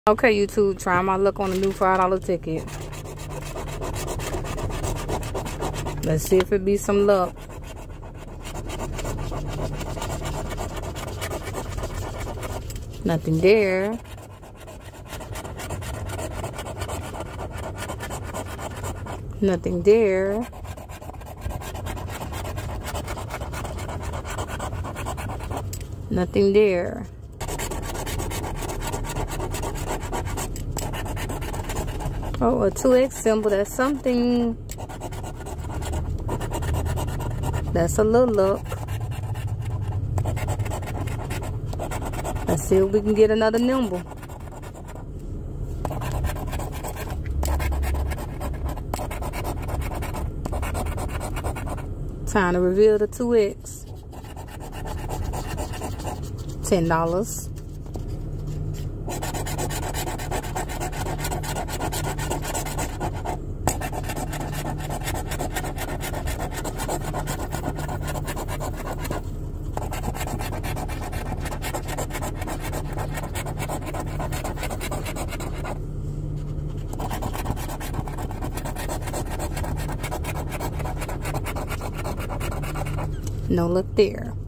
Okay, YouTube, trying my luck on a new $5 ticket. Let's see if it be some luck. Nothing there. Nothing there. Nothing there. Oh, a 2X symbol. That's something. That's a little luck. Let's see if we can get another nimble. Time to reveal the 2X. $10. No luck there.